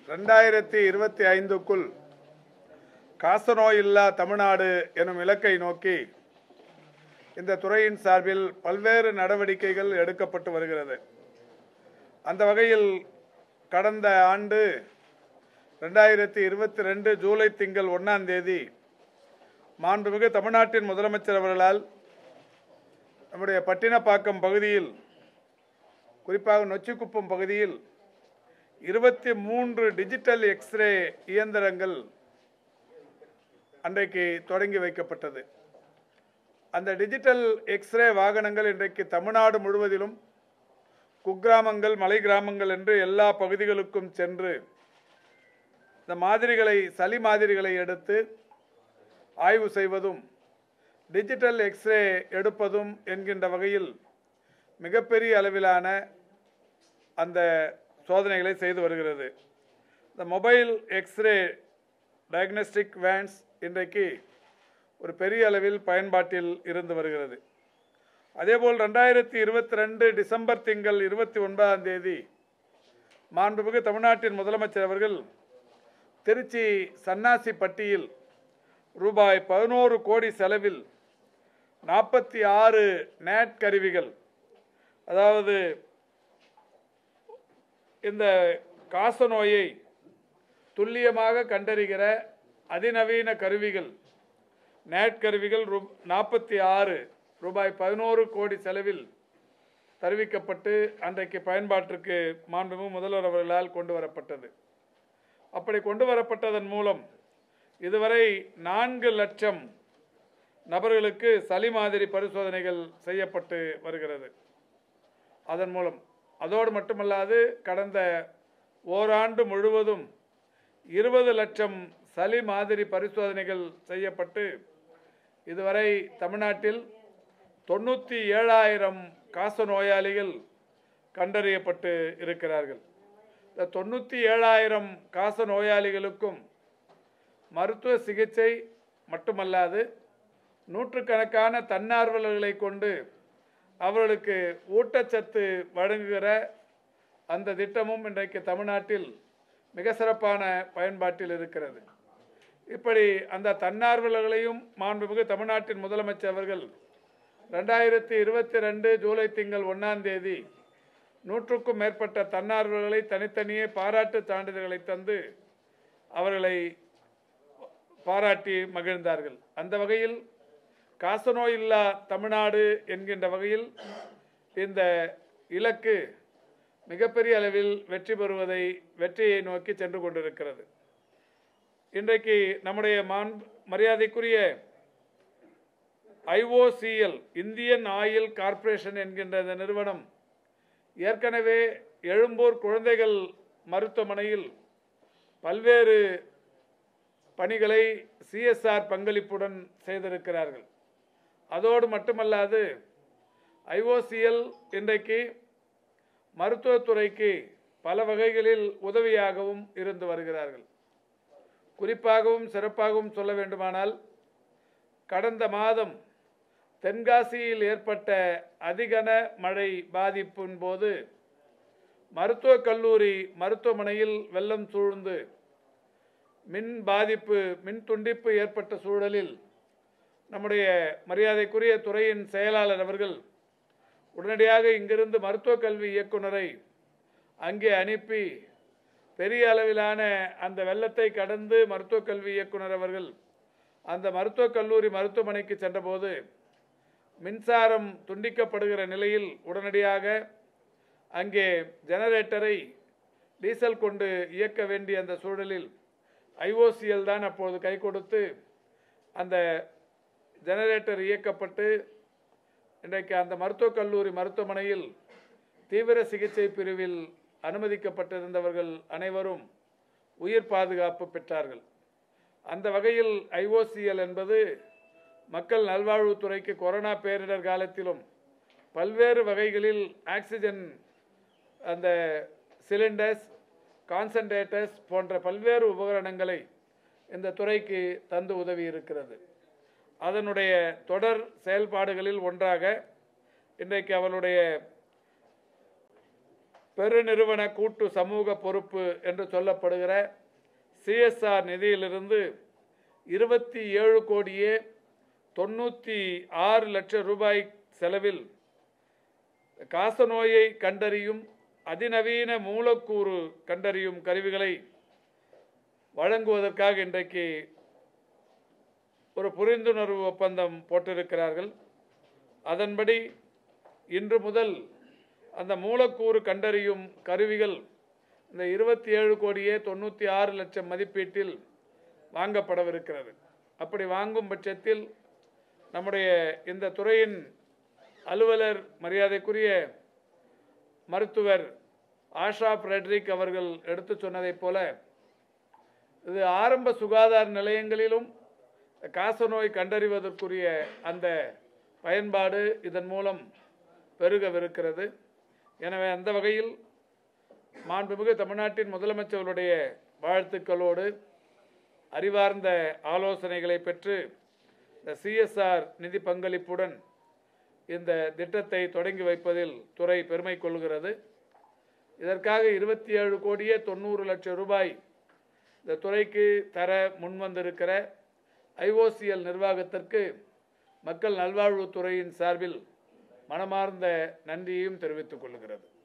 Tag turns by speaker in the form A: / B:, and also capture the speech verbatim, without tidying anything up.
A: ரெண்டாயிரத்தி இருபத்தி ஐந்துக்குள் காசநோய் இல்லா தமிழ்நாடு எனும் இலக்கை நோக்கி இந்த துறையின் சார்பில் பல்வேறு நடவடிக்கைகள் எடுக்கப்பட்டு வருகிறது. அந்த வகையில் கடந்த ஆண்டு ரெண்டாயிரத்தி இருபத்தி ரெண்டு ஜூலை திங்கள் ஒன்றாம் தேதி மாண்புமிகு தமிழ்நாட்டின் முதலமைச்சர் அவர்களால் நம்முடைய பட்டினப்பாக்கம் பகுதியில், குறிப்பாக நொச்சிக்குப்பம் பகுதியில் இருபத்தி மூன்று டிஜிட்டல் எக்ஸ்ரே இயந்திரங்கள் அன்றைக்கு தொடங்கி வைக்கப்பட்டது. அந்த டிஜிட்டல் எக்ஸ்ரே வாகனங்கள் இன்றைக்கு தமிழ்நாடு முழுவதிலும் குக்கிராமங்கள், மலை கிராமங்கள் என்று எல்லா பகுதிகளுக்கும் சென்று இந்த மாதிரிகளை, சளி மாதிரிகளை எடுத்து ஆய்வு செய்வதும் டிஜிட்டல் எக்ஸ்ரே எடுப்பதும் என்கின்ற வகையில் மிகப்பெரிய அளவிலான அந்த சோதனைகளை செய்து வருகிறது. இந்த மொபைல் எக்ஸ்ரே டயக்னோஸ்டிக் வேன்ஸ் இன்றைக்கு ஒரு பெரிய அளவில் பயன்பாட்டில் இருந்து வருகிறது. அதேபோல் ரெண்டாயிரத்தி இருபத்தி ரெண்டு டிசம்பர் திங்கள் இருபத்தி ஒன்பதாம் தேதி மாண்புமிகு தமிழ்நாட்டின் முதலமைச்சர் அவர்கள் திருச்சி சன்னாசிப்பட்டியில் ரூபாய் பதினோரு கோடி செலவில் நாற்பத்தி ஆறு நேட் கருவிகள், அதாவது இந்த காசநோயை துல்லியமாக கண்டறிகிற அதிநவீன கருவிகள், நேட் கருவிகள் ரூ நாற்பத்தி ஆறு ரூபாய் பதினோரு கோடி செலவில் தெரிவிக்கப்பட்டு அன்றைக்கு பயன்பாட்டிற்கு மாண்புமிகு முதல்வர் அவர்களால் கொண்டு வரப்பட்டது. அப்படி கொண்டு வரப்பட்டதன் மூலம் இதுவரை நான்கு லட்சம் நபர்களுக்கு சளி மாதிரி பரிசோதனைகள் செய்யப்பட்டு வருகிறது. அதன் மூலம் அதோடு மட்டுமல்லாது கடந்த ஓராண்டு முழுவதும் இருபது லட்சம் சளி மாதிரி பரிசோதனைகள் செய்யப்பட்டு இதுவரை தமிழ்நாட்டில் தொண்ணூற்றி ஏழாயிரம் காச நோயாளிகள் கண்டறியப்பட்டு இருக்கிறார்கள். இந்த தொண்ணூற்றி ஏழாயிரம் காச நோயாளிகளுக்கும் மருத்துவ சிகிச்சை மட்டுமல்லாது நூற்றுக்கணக்கான தன்னார்வலர்களை கொண்டு அவர்களுக்கு ஊட்டச்சத்து வழங்குகிற அந்த திட்டமும் இன்றைக்கு தமிழ்நாட்டில் மிக சிறப்பான பயன்பாட்டில் இருக்கிறது. இப்படி அந்த தன்னார்வலர்களையும் மாண்புமிகு தமிழ்நாட்டின் முதலமைச்சர் அவர்கள் ரெண்டாயிரத்தி இருபத்தி ரெண்டு ஜூலை திங்கள் ஒன்றாம் தேதி நூற்றுக்கும் மேற்பட்ட தன்னார்வலர்களை தனித்தனியே பாராட்டு சான்றிதழ்களை தந்து அவர்களை பாராட்டி மகிழ்ந்தார்கள். அந்த வகையில் காசநோய் இல்லா தமிழ்நாடு என்கின்ற வகையில் இந்த இலக்கு மிகப்பெரிய அளவில் வெற்றி பெறுவதை வெற்றியை நோக்கி சென்று கொண்டிருக்கிறது. இன்றைக்கு நம்முடைய மாண் மரியாதைக்குரிய ஐஓசிஎல், இந்தியன் ஆயில் கார்ப்பரேஷன் என்கின்ற இந்த நிறுவனம் ஏற்கனவே எழும்பூர் குழந்தைகள் மருத்துவமனையில் பல்வேறு பணிகளை சிஎஸ்ஆர் பங்களிப்புடன் செய்திருக்கிறார்கள். அதோடு மட்டுமல்லாது ஐஓசிஎல் இன்றைக்கு மருத்துவத்துறைக்கு பல வகைகளில் உதவியாகவும் இருந்து வருகிறார்கள். குறிப்பாகவும் சிறப்பாகவும் சொல்ல வேண்டுமானால், கடந்த மாதம் தென்காசியில் ஏற்பட்ட அதிகன மழை பாதிப்பின் போது மருத்துவக் கல்லூரி மருத்துவமனையில் வெள்ளம் சூழ்ந்து மின் பாதிப்பு, மின் துண்டிப்பு ஏற்பட்ட சூழலில் நம்முடைய மரியாதைக்குரிய துறையின் செயலாளர் அவர்கள் உடனடியாக இங்கிருந்து மருத்துவக் கல்வி இயக்குநரை அங்கே அனுப்பி பெரிய அளவிலான அந்த வெள்ளத்தை கடந்து மருத்துவக் கல்வி இயக்குனர் அவர்கள் அந்த மருத்துவக் கல்லூரி மருத்துவமனைக்கு சென்றபோது மின்சாரம் துண்டிக்கப்படுகிற நிலையில் உடனடியாக அங்கே ஜெனரேட்டரை டீசல் கொண்டு இயக்க வேண்டிய அந்த சூழலில் ஐஓசிஎல் தான் அப்போது கை கொடுத்து அந்த ஜெனரேட்டர் இயக்கப்பட்டு இன்றைக்கு அந்த மருத்துவக் கல்லூரி மருத்துவமனையில் தீவிர சிகிச்சை பிரிவில் அனுமதிக்கப்பட்டிருந்தவர்கள் அனைவரும் உயிர் பாதுகாப்பு பெற்றார்கள். அந்த வகையில் ஐஓசிஎல் என்பது மக்கள் நல்வாழ்வுத்துறைக்கு கொரோனா பேரிடர் காலத்திலும் பல்வேறு வகைகளில் ஆக்சிஜன், அந்த சிலிண்டர்ஸ், கான்சன்ட்ரேட்டர்ஸ் போன்ற பல்வேறு உபகரணங்களை இந்த துறைக்கு தந்து உதவி இருக்கிறது. அதனுடைய தொடர் செயல்பாடுகளில் ஒன்றாக இன்றைக்கு அவருடைய பெருநிறுவன கூட்டு சமூக பொறுப்பு என்று சொல்லப்படுகிற சிஎஸ்ஆர் நிதியிலிருந்து இருபத்தி ஏழு கோடியே தொண்ணூற்றி ஆறு லட்சம் ரூபாய் செலவில் காசநோயை கண்டறியும் அதிநவீன மூலக்கூறு கண்டறியும் கருவிகளை வழங்குவதற்காக இன்றைக்கு ஒரு புரிந்துணர்வு ஒப்பந்தம் போட்டிருக்கிறார்கள். அதன்படி இன்று முதல் அந்த மூலக்கூறு கண்டறியும் கருவிகள் இந்த இருபத்தி ஏழு கோடியே தொண்ணூற்றி ஆறு லட்சம் மதிப்பீட்டில் வாங்கப்படவிருக்கிறது. அப்படி வாங்கும் பட்சத்தில் நம்முடைய இந்த துறையின் அலுவலர் மரியாதைக்குரிய மருத்துவர் ஆஷா ஃப்ரெட்ரிக் அவர்கள் எடுத்து சொன்னதைப் போல இது ஆரம்ப சுகாதார நிலையங்களிலும் காசநோய் கண்டறிவதற்குரிய அந்த பயன்பாடு இதன் மூலம் பெருகவிருக்கிறது. எனவே அந்த வகையில் மாண்புமிகு தமிழ்நாட்டின் முதலமைச்சர்களுடைய வாழ்த்துக்களோடு அறிவார்ந்த ஆலோசனைகளை பெற்று இந்த சிஎஸ்ஆர் நிதி பங்களிப்புடன் இந்த திட்டத்தை தொடங்கி வைப்பதில் துறை பெருமை கொள்கிறது. இதற்காக இருபத்தி ஏழு கோடியே தொண்ணூறு லட்சம் ரூபாய் இந்த துறைக்கு தர முன்வந்திருக்கிற ஐஓசிஎல் நிர்வாகத்திற்கு மக்கள் நல்வாழ்வுத்துறையின் சார்பில் மனமார்ந்த நன்றியையும் தெரிவித்துக் கொள்கிறது.